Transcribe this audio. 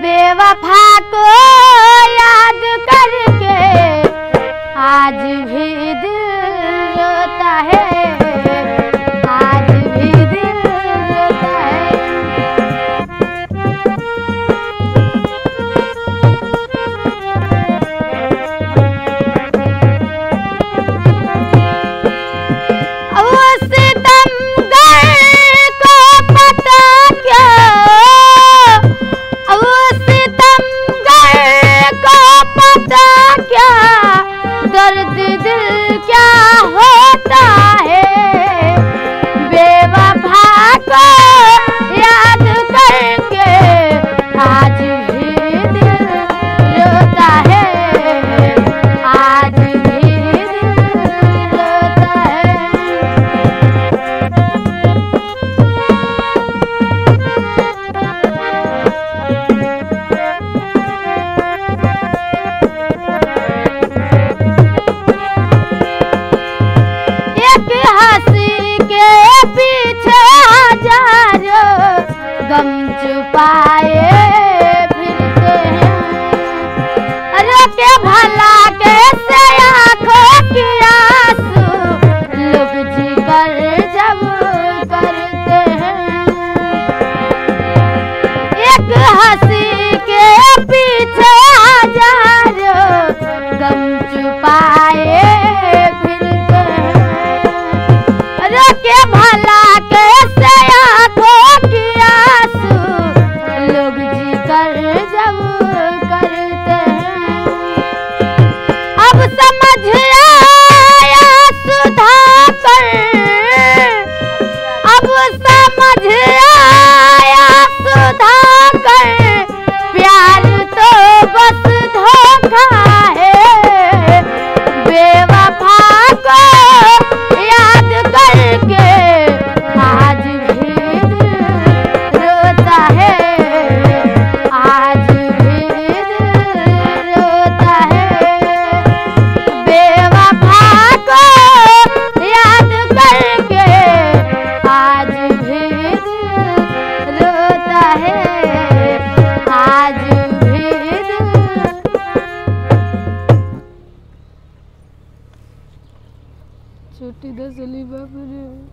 बेवफा को याद करके आज भी दिल रोता है, आज भी दिल रोता है। वो सितमगर को पता क्या, वो सितमगर को पता क्या दर्द दिल क्या होता है। बेवफा को याद करके आज भी दिल रोता है, आज भी दिल रोता है। गम छुपाए फिरते हैं, रोके भला कैसे आँखों की आंसू लोग जिगर जब करते हैं। एक हंसी के पीछे हजारों गम छुपाए फिरते हैं, रोके भला कैसे आँखों की लोग जिकर जब करते हैं। अब समझ आया सुधाकर, अब समझ आया सुधाकर, प्यार तो बस धोखा है। बेवफा को याद करके आज भी दिल रोता है, आज भी दिल रोता है। बेवफा को याद करके आज भी दिल रोता है, आज भी दिल। छोटी दसली बाप रे।